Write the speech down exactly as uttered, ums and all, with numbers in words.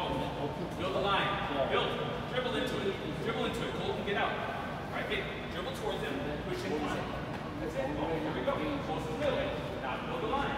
both. Build the line. Build. Dribble into it. Dribble into it. Colton, get out. All right, get dribble towards him. Push in. That's it. Oh, here we go. Close to the middle. Now build the line.